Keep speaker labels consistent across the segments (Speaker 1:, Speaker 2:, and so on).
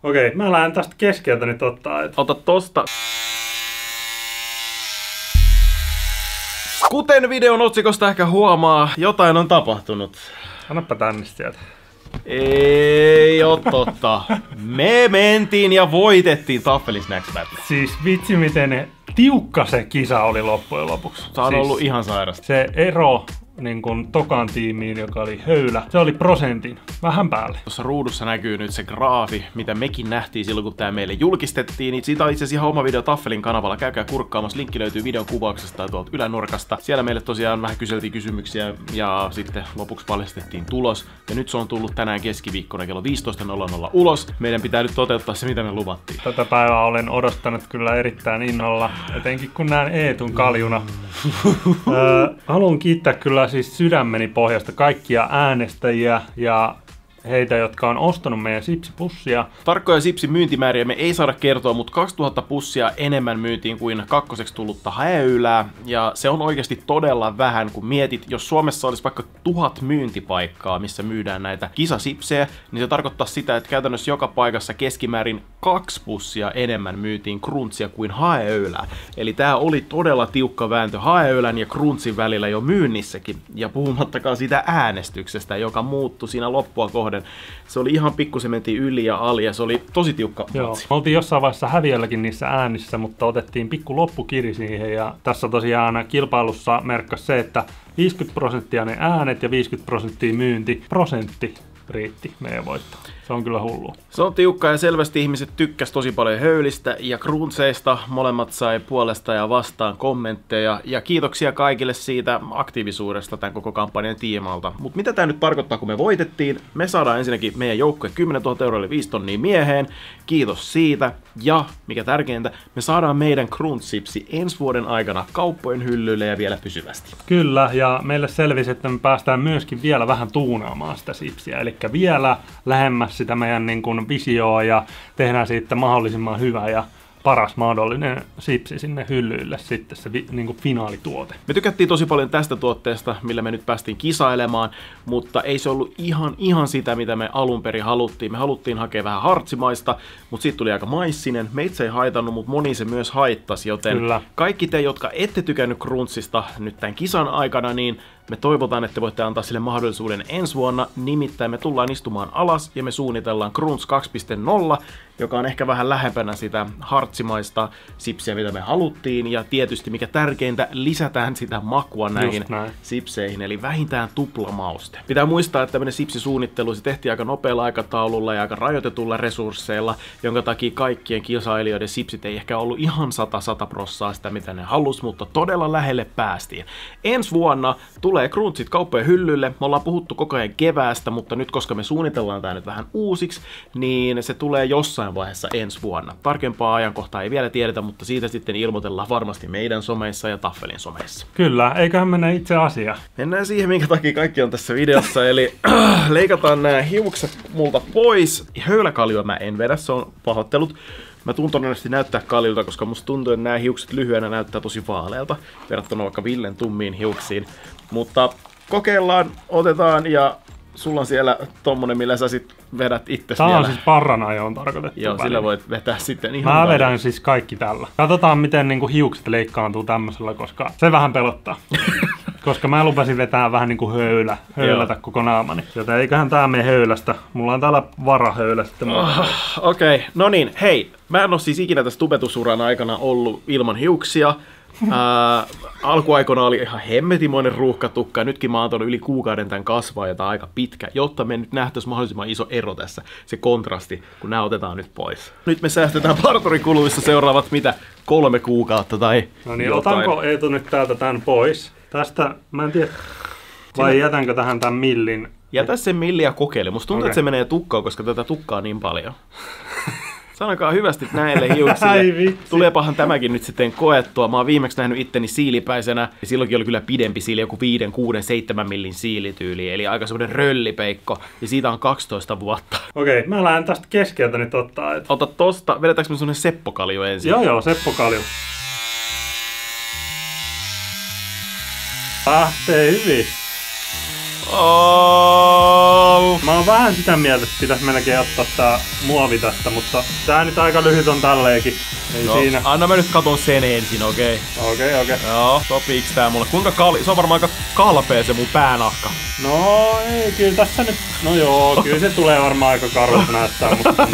Speaker 1: Okei, mä lähden tästä keskeltä nyt ottaa.
Speaker 2: Ota tosta. Kuten videon otsikosta ehkä huomaa, jotain on tapahtunut.
Speaker 1: Annappa tänne sieltä.
Speaker 2: Ei oo totta. Me mentiin ja voitettiin Taffelin Snacks Battle.
Speaker 1: Siis vitsi miten tiukka se kisa oli loppujen lopuksi.
Speaker 2: Se on ollut ihan sairasta.
Speaker 1: Se ero niin kun tokan tiimiin, joka oli höylä, se oli prosentin vähän päälle.
Speaker 2: Tuossa ruudussa näkyy nyt se graafi, mitä mekin nähtiin silloin, kun tää meille julkistettiin. Niin siitä on itse asiassa ihan oma video Taffelin kanavalla. Käykää kurkkaamassa. Linkki löytyy videon kuvauksesta tai tuolta ylänurkasta. Siellä meille tosiaan vähän kyseltiin kysymyksiä ja sitten lopuksi paljastettiin tulos. Ja nyt se on tullut tänään keskiviikkona kello 15.00 ulos. Meidän pitää nyt toteuttaa se, mitä me luvattiin.
Speaker 1: Tätä päivää olen odottanut kyllä erittäin innolla, etenkin kun näen Eetun kaljuna. Haluan kiittää kyllä siis sydämeni pohjasta kaikkia äänestäjiä ja heitä, jotka on ostanut meidän sipsipussia.
Speaker 2: Tarkkoja sipsin myyntimääriä me ei saada kertoa, mutta 2000 pussia enemmän myytiin kuin kakkoseksi tullutta haeylää. Ja se on oikeasti todella vähän, kun mietit, jos Suomessa olisi vaikka 1000 myyntipaikkaa, missä myydään näitä kisasipsejä, niin se tarkoittaa sitä, että käytännössä joka paikassa keskimäärin 2 pussia enemmän myytiin kruntsia kuin haeylää. Eli tää oli todella tiukka vääntö haeylän ja kruntsin välillä jo myynnissäkin. Ja puhumattakaan siitä äänestyksestä, joka muuttui siinä loppua kohden. Se oli ihan pikkusen mentiin yli ja ali ja se oli tosi tiukka matsi.
Speaker 1: Me oltiin jossain vaiheessa häviölläkin niissä äänissä, mutta otettiin pikku loppukiri siihen ja tässä tosiaan kilpailussa merkkasi se, että 50% ne äänet ja 50% myynti. Prosentti riitti meidän voittoon. Se on kyllä hullu.
Speaker 2: Se on tiukka ja selvästi ihmiset tykkäs tosi paljon höylistä ja kruntseista. Molemmat sai puolesta ja vastaan kommentteja ja kiitoksia kaikille siitä aktiivisuudesta tämän koko kampanjan tiimalta. Mutta mitä tää nyt tarkoittaa, kun me voitettiin? Me saadaan ensinnäkin meidän joukkue 10 000 € eli 5 tonnia mieheen. Kiitos siitä. Ja mikä tärkeintä, me saadaan meidän kruntsipsi ensi vuoden aikana kauppojen hyllyille ja vielä pysyvästi.
Speaker 1: Kyllä, ja meille selvisi, että me päästään myöskin vielä vähän tuunaamaan sitä sipsiä. Eli vielä lähemmäs sitä meidän niin kuin visioa ja tehdään siitä mahdollisimman hyvä ja paras mahdollinen sipsi sinne hyllyille sitten se niin kuin finaalituote.
Speaker 2: Me tykättiin tosi paljon tästä tuotteesta, millä me nyt päästiin kisailemaan, mutta ei se ollut ihan sitä, mitä me alun perin haluttiin. Me haluttiin hakea vähän hartsimaista, mutta siitä tuli aika maissinen. Meitä ei haitannut, mutta moni se myös haittasi, joten kyllä. Kaikki te, jotka ette tykännyt kruntsista nyt tämän kisan aikana, niin me toivotaan, että voitte antaa sille mahdollisuuden ensi vuonna. Nimittäin me tullaan istumaan alas ja me suunnitellaan Krunts 2.0, joka on ehkä vähän lähempänä sitä hartsimaista sipsiä, mitä me haluttiin. Ja tietysti mikä tärkeintä, lisätään sitä makua näihin sipseihin, eli vähintään tuplamauste. Pitää muistaa, että tämmöinen sipsisuunnittelu se tehtiin aika nopealla aikataululla ja aika rajoitetulla resursseilla, jonka takia kaikkien kisailijoiden sipsit ei ehkä ollut ihan 100% sitä, mitä ne halus, mutta todella lähelle päästiin. Ensi vuonna tulee kruntsit kauppojen hyllylle. Me ollaan puhuttu koko ajan keväästä, mutta nyt koska me suunnitellaan tää nyt vähän uusiksi, niin se tulee jossain vaiheessa ensi vuonna. Tarkempaa ajankohtaa ei vielä tiedetä, mutta siitä sitten ilmoitellaan varmasti meidän someissa ja Taffelin someissa.
Speaker 1: Kyllä, eiköhän mennä itse asiaan.
Speaker 2: Mennään siihen, minkä takia kaikki on tässä videossa, eli leikataan nämä hiukset multa pois. Höyläkaljua mä en vedä, se on pahoittelut. Mä tuun todennäköisesti näyttää kaljulta, koska musta tuntuu, että nämä hiukset lyhyenä näyttää tosi vaalealta verrattuna vaikka Villen tummiin hiuksiin. Mutta kokeillaan, otetaan ja sulla on siellä tommonen, millä sä sit vedät itse.
Speaker 1: Tää on siis parranajoon tarkoitettu.
Speaker 2: Joo,
Speaker 1: väliin.
Speaker 2: Sillä voit vetää sitten ihan
Speaker 1: Mä vedän siis kaikki tällä. Katsotaan miten niinku hiukset leikkaantuu tämmöisellä, koska se vähän pelottaa. Koska mä lupasin vetää vähän niinku höylätä koko naamani. Joten eiköhän tää mene höylästä. Mulla on täällä varahöylä sitten.
Speaker 2: Okei, no niin, hei. Mä en oo siis ikinä tässä tubetusuran aikana ollut ilman hiuksia. Alkuaikoina oli ihan hemmetimoinen ruuhkatukka. Nytkin mä oon antanut yli kuukauden tän kasvaa, jota on aika pitkä, jotta me nyt nähtäis mahdollisimman iso ero tässä. Se kontrasti, kun nää otetaan nyt pois. Nyt me säästetään parturikuluissa seuraavat mitä? 3 kuukautta tai
Speaker 1: no niin, jotain. Otanko Eetu nyt täältä tän pois? Tästä, mä en tiedä, vai jätänkö tähän tän millin?
Speaker 2: Jätä sen milliä kokeile. Musta tuntuu, että se menee tukkaan, koska tätä tukkaa niin paljon. Sanokaa hyvästi näille hiuksille. Tuleepahan tämäkin nyt sitten koettua. Mä oon viimeksi nähnyt itteni siilipäisenä. Silloinkin oli kyllä pidempi siili, joku 5, 6, 7 millin siilityyli. Eli aika semmonen röllipeikko. Ja siitä on 12 vuotta.
Speaker 1: Okei, mä lähden tästä keskeltä nyt ottaa.
Speaker 2: Ota tosta. Vedetäänkö me semmonen seppokalju ensin?
Speaker 1: Joo, seppokalju. Lähtee hyvin. Mä oon vähän sitä mieltä, että pitäis melkein ottaa tää muovi tästä, mutta tää nyt aika lyhyt on tälleenkin. Ei siinä.
Speaker 2: Anna mä nyt katon sen ensin, okei?
Speaker 1: Okei.
Speaker 2: Joo, sopiiks tää mulle? Kuinka se on varmaan aika kalpea se mun päänahka.
Speaker 1: No ei, kyllä tässä nyt... No joo, kyllä se tulee varmaan aika karvalta näyttää, mutta...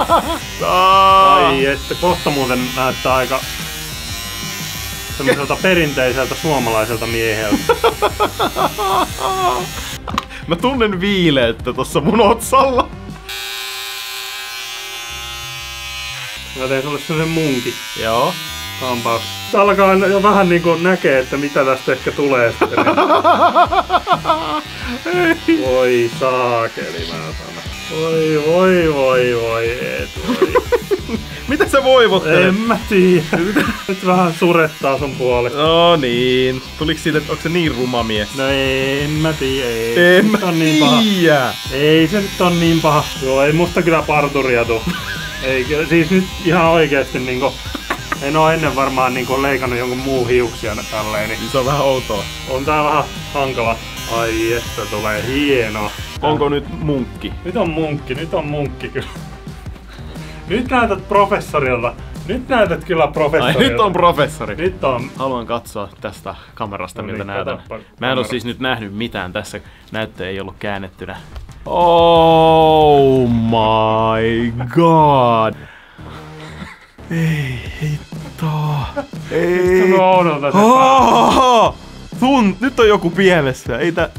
Speaker 1: Ai, että kohta muuten näyttää aika... semmoiselta perinteiseltä suomalaiselta mieheltä.
Speaker 2: Mä tunnen viileettä tossa mun otsalla.
Speaker 1: Mä tein sulle sellaisen munkin.
Speaker 2: Joo.
Speaker 1: Hampaus. Tää alkaa jo vähän niinku näkee, että mitä tästä ehkä tulee sitten. Voi saakeli, mä sanon. Voi, Eetu.
Speaker 2: Mitä sä voivottelet?
Speaker 1: En mä tiedä. Nyt vähän surettaa sun puolesta.
Speaker 2: No niin. Tuliks siitä, että onko se niin ruma mies?
Speaker 1: No en mä tiedä.
Speaker 2: En mä tiedä.
Speaker 1: Ei se nyt on niin paha. Joo, ei musta kyllä parturia tuu. Ei, siis nyt ihan oikeesti niinku... En oo ennen varmaan niinku leikannut jonkun muun hiuksia tälleen. Niin
Speaker 2: se on vähän outoa.
Speaker 1: On tää vähän hankala. Ai että tulee hieno.
Speaker 2: Onko nyt munkki?
Speaker 1: Nyt on munkki kyllä. Nyt näytät professorilta. Nyt näytät kyllä professorilta.
Speaker 2: Ai, nyt on professori.
Speaker 1: Nyt on.
Speaker 2: Haluan katsoa tästä kamerasta,
Speaker 1: No
Speaker 2: miltä
Speaker 1: niin,
Speaker 2: näytän.
Speaker 1: katoppa
Speaker 2: Mä en oo siis nyt nähnyt mitään tässä. Näyttö ei ollut käännettynä. Oh my god. Ei hitto. Ei. Nyt on joku pielessä. Ei tää...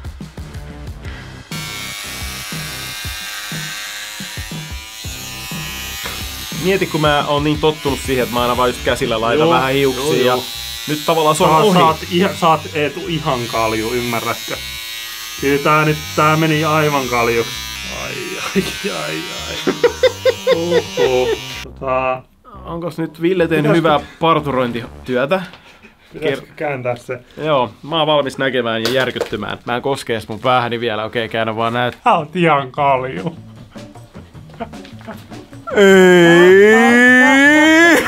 Speaker 2: Mieti, kun mä oon niin tottunut siihen, että mä aina vaan just käsillä laitan vähän hiuksia. Ja nyt tavallaan se on ohi.
Speaker 1: Saat Eetu ihan kalju, ymmärrätkö? Kyllä tää meni aivan kaljuksi. Ai.
Speaker 2: Onkos nyt Ville tehnyt hyvää parturointityötä?
Speaker 1: Pitäisikö kääntää se?
Speaker 2: Joo, mä oon valmis näkemään ja järkyttymään. Mä en koske edes mun päähäni vielä, okei, käännä vaan näet.
Speaker 1: Tää on ihan kalju.
Speaker 2: Ei!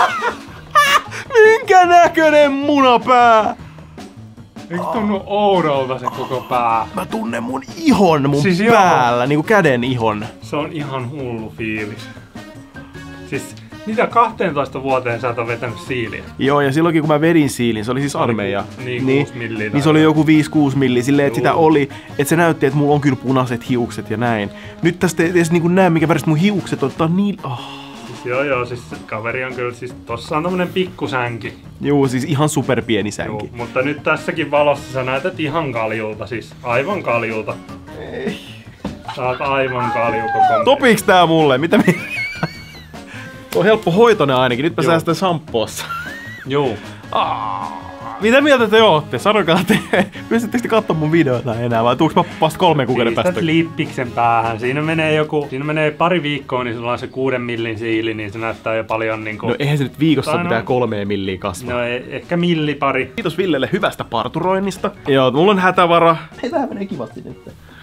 Speaker 2: Minkä näköinen munapää?
Speaker 1: Eikö tunnu oudolta se koko pää?
Speaker 2: Mä tunnen mun ihon mun
Speaker 1: siis
Speaker 2: päällä, niinku käden ihon.
Speaker 1: Se on ihan hullu fiilis. Siis mitä 12 vuoteen sä et oo vetänyt siiliä?
Speaker 2: Joo, ja silloinkin kun mä vedin siilin, se oli siis armeija.
Speaker 1: Niin 6 milliä.
Speaker 2: Niin se oli joku 5-6 milliä, silleen, että sitä oli, että se näytti, että mulla on kyllä punaiset hiukset ja näin. Nyt tästä ei edes niinku näe, mikä väristä mun hiukset on, tää on niin...
Speaker 1: Joo, siis kaveri on kyllä, siis tossa on tommonen pikkusänki.
Speaker 2: Joo, siis ihan superpieni sänki.
Speaker 1: Joo, mutta nyt tässäkin valossa sä näytät ihan kaljulta, siis aivan kaljulta.
Speaker 2: Ei.
Speaker 1: Sä oot aivan kalju koko...
Speaker 2: Sopiiks tää mulle? Mitä mi... on helppo hoitoinen ainakin, nyt mä säästän shampoossa.
Speaker 1: Joo.
Speaker 2: Mitä mieltä te ootte? Sanokaa te, pystyttekö te katsomaan mun videota enää vai tuuks mä vasta 3 kuukauden päästä?
Speaker 1: Pistät lippiksen päähän. Siinä menee pari viikkoa, niin sulla on se 6 millin siili, niin se näyttää jo paljon niinku...
Speaker 2: No eihän se nyt viikossa pitää 3 milliä kasvaa.
Speaker 1: No ehkä milli pari.
Speaker 2: Kiitos Villelle hyvästä parturoinnista. Joo, mulla on hätävara. Hei, tähän menee kivasti nyt.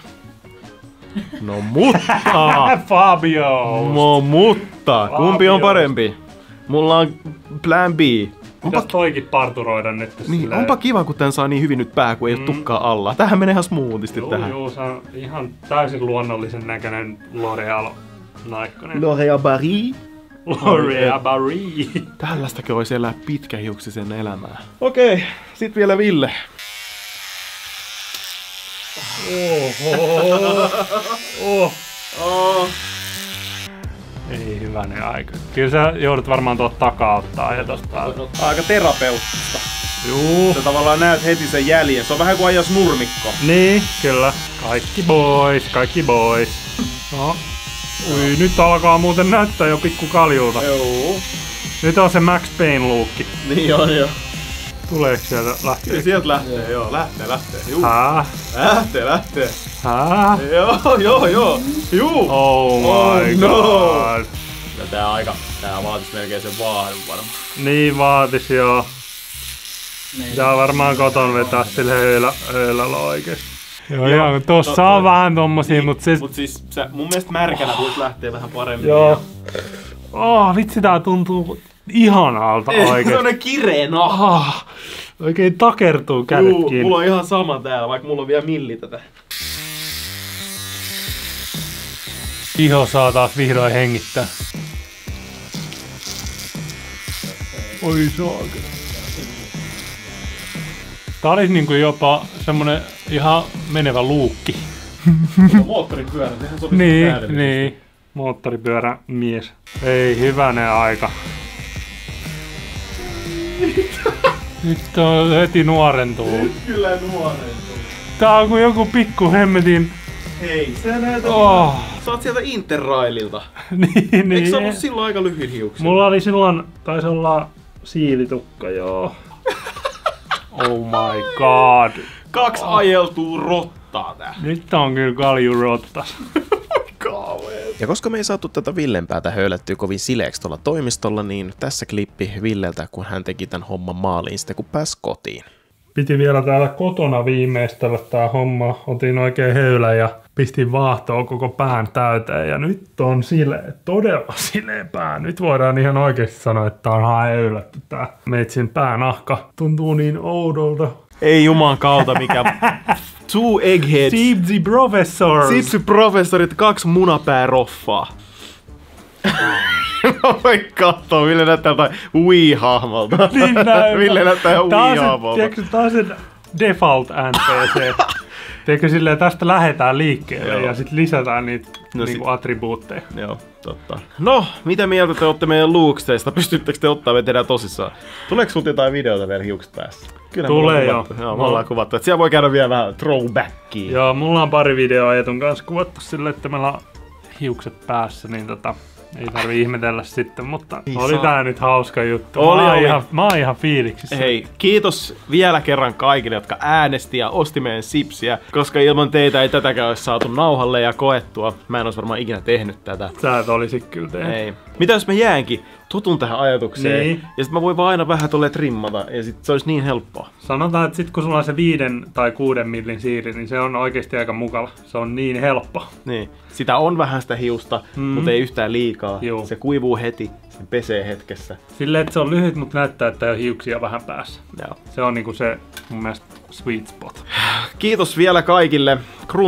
Speaker 2: No mutta!
Speaker 1: Fabio!
Speaker 2: No mutta! Kumpi on parempi? Mulla on plan B.
Speaker 1: Pitäis toikin parturoida nyt.
Speaker 2: Niin, silleen... onpa kiva, kun tän saa niin hyvin nyt pää, kun ei oo tukkaa alla. Tähän menee ihan smoothisti tähän.
Speaker 1: Joo, se on ihan täysin luonnollisen näköinen L'Oreal naikkonen.
Speaker 2: L'Oreal Paris.
Speaker 1: L'Oreal Paris.
Speaker 2: Tällaistakin olisi elää pitkähiuksisen elämää. Okei, sit vielä Ville.
Speaker 1: Ei hyvänen aika. Kyllä sä joudut varmaan tuolta takaa ottaa ja tosta päältä.
Speaker 2: Aika terapeuttista.
Speaker 1: Juu.
Speaker 2: Sä tavallaan näet heti sen jäljen. Se on vähän kuin ajas nurmikko.
Speaker 1: Niin, kyllä. Kaikki boys. No. Ui, nyt alkaa muuten näyttää jo pikku kaljulta.
Speaker 2: Joo.
Speaker 1: Nyt on se Max Payne luukki.
Speaker 2: Niin on jo.
Speaker 1: Tuleeko sieltä lähtee?
Speaker 2: Sieltä lähtee, joo. Lähtee. Juu. Lähtee. Joo. Juu.
Speaker 1: Oh my god.
Speaker 2: Ja tää vaatis melkein sen vaadun varmaan.
Speaker 1: Niin vaatis joo. Tää varmaan koton vetää sille höylällä oikeesti. Joo, tossa on vähän tommosia, mut siis...
Speaker 2: Mut siis mun mielestä märkänä voisi lähteä vähän paremmin.
Speaker 1: Joo. Vitsi tää tuntuu ihanalta oikeesti.
Speaker 2: Se on kireä nahka.
Speaker 1: Oikein takertuu kädetkin.
Speaker 2: Mulla on ihan sama täällä, vaikka mulla on vielä milli tätä.
Speaker 1: Iho saa taas vihdoin hengittää. Oi saakeli. Tää olisi niinku jopa semmonen ihan menevä luukki.
Speaker 2: Moottoripyörä, sehän sopii
Speaker 1: Niin. Moottoripyörä mies. Ei hyvänen aika. Nyt on heti nuorentuu.
Speaker 2: Kyllä nuorentuu.
Speaker 1: Tää on kuin joku pikku hemmetin.
Speaker 2: Hei, sä näytät Sä oot sieltä Interraililta.
Speaker 1: niin.
Speaker 2: Eikö sä ollut silloin aika lyhyt hiuksia?
Speaker 1: Mulla oli silloin, taisi olla siilitukka, joo. Oh my god.
Speaker 2: 2 ajeltuu rottaa tää.
Speaker 1: Nyt on kyllä kaljurottas.
Speaker 3: Ja koska me ei saatu tätä Villen päätä höylättyä kovin sileeksi tuolla toimistolla, niin tässä klippi Villeltä, kun hän teki tämän homman maaliin sitten, kun pääsi kotiin.
Speaker 1: Piti vielä täällä kotona viimeistellä tää homma. Otin oikein höylä ja pistin vaahtoa koko pään täyteen. Ja nyt on todella sileä pää. Nyt voidaan ihan oikeasti sanoa, että on ihan höylätty tää meitsin päänahka. Tuntuu niin oudolta.
Speaker 2: Ei juman kautta mikä. 2 eggheads.
Speaker 1: Sipsi professor.
Speaker 2: Sipsi professorit, 2 munapääroffaa. Mä voin kattoo, Ville näyttää jotain Wii-hahmolta.
Speaker 1: Niin näin.
Speaker 2: Ville näyttää ihan Wii-hahmolta.
Speaker 1: Tiedätkö, tää on sen default NPC. Tiedätkö silleen, tästä lähdetään liikkeelle ja sitten lisätään niitä niinku attribuutteja.
Speaker 2: Joo, totta. No, mitä mieltä te olette meidän luuksteista? Pystyttekö te ottaa meitä tosissaan? Tuleeko sulta jotain videota vielä hiukset päässä? Kyllä
Speaker 1: tulee
Speaker 2: joo. Joo, me ollaan kuvattu. Siellä voi käydä vielä vähän throwbackia.
Speaker 1: Joo, mulla on pari videoa Eetun kanssa kuvattu silleen, että meillä on hiukset päässä, niin ei tarvi ihmetellä sitten, mutta oli tää nyt hauska juttu. Mä oon ihan fiiliksissä.
Speaker 2: Hei, kiitos vielä kerran kaikille, jotka äänesti ja osti meidän sipsiä, koska ilman teitä ei tätäkään olisi saatu nauhalle ja koettua. Mä en olisi varmaan ikinä tehnyt tätä.
Speaker 1: Sä et olisi kyllä tehnyt.
Speaker 2: Ei. Mitä jos mä jäänkin? Tutun tähän ajatukseen.
Speaker 1: Niin.
Speaker 2: Ja sit mä voin vaan aina vähän tolleen trimmata ja sit se olisi niin helppoa.
Speaker 1: Sanotaan, että sit kun sulla on se 5 tai 6 millin siiri, niin se on oikeesti aika mukava. Se on niin helppo.
Speaker 2: Niin. Sitä on vähän sitä hiusta, mutta ei yhtään liikaa.
Speaker 1: Juu.
Speaker 2: Se kuivuu heti, se pesee hetkessä.
Speaker 1: Silleen, että se on lyhyt, mutta näyttää, että ei ole hiuksia vähän päässä.
Speaker 2: Joo.
Speaker 1: Se on niinku se mun mielestä sweet spot.
Speaker 2: Kiitos vielä kaikille.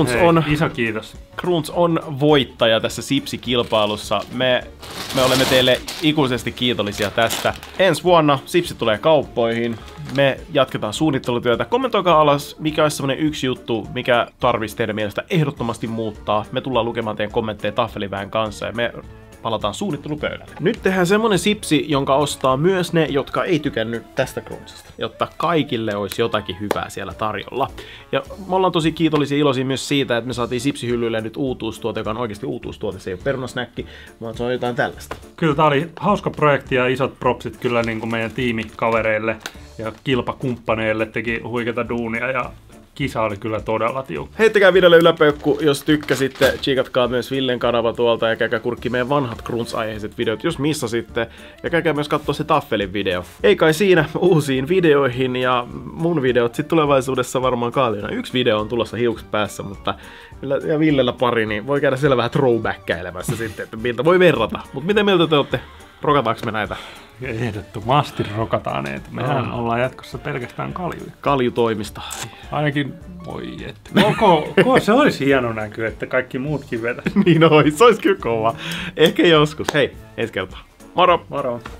Speaker 1: Iso kiitos.
Speaker 2: Kruuns on voittaja tässä Sipsi-kilpailussa. Me olemme teille ikuisesti kiitollisia tästä. Ensi vuonna Sipsi tulee kauppoihin. Me jatketaan suunnittelutyötä. Kommentoikaa alas, mikä olisi semmonen yksi juttu, mikä tarvitsisi teidän mielestä ehdottomasti muuttaa. Me tullaan lukemaan teidän kommentteja Taffeliväen kanssa ja me palataan suunnittelupöydälle. Nyt tehdään semmonen sipsi, jonka ostaa myös ne, jotka ei tykännyt tästä Kruunsista, jotta kaikille olisi jotakin hyvää siellä tarjolla. Ja me ollaan tosi kiitollisia ja iloisia myös siitä, että me saatiin sipsihyllylle nyt uutuustuote, joka on oikeasti uutuustuote. Se ei ole perunasnäkki, vaan se on jotain tällaista.
Speaker 1: Kyllä tää oli hauska projekti ja isot propsit kyllä niin kuin meidän tiimikavereille ja kilpakumppaneille teki huikeata duunia ja kisa oli kyllä todella tiukka.
Speaker 2: Heittäkää videolle yläpeukku, jos tykkäsitte. Tsiikatkaa myös Villen kanava tuolta ja käykää kurkki meidän vanhat Kruuns-aiheiset videot, jos missasitte. Ja käykää myös katsoa se Taffelin video. Ei kai siinä uusiin videoihin ja mun videot sit tulevaisuudessa varmaan kaaliona. 1 video on tulossa hiukset päässä, mutta ja Villellä pari, niin voi käydä siellä vähän throwbackkailemassa sitten, että miltä voi verrata. Mut miten mieltä te olette? Rokataanko me näitä?
Speaker 1: Ehdottomasti rokataan ne. Mehän ollaan jatkossa pelkästään kaljuja.
Speaker 2: Kaljutoimista.
Speaker 1: Ainakin, voi että. Se olisi hieno näky, että kaikki muutkin vetäisi.
Speaker 2: Niin olisi, se olisi kyllä kova. Ehkä joskus. Hei, ensi kertaa. Moro!
Speaker 1: Moro!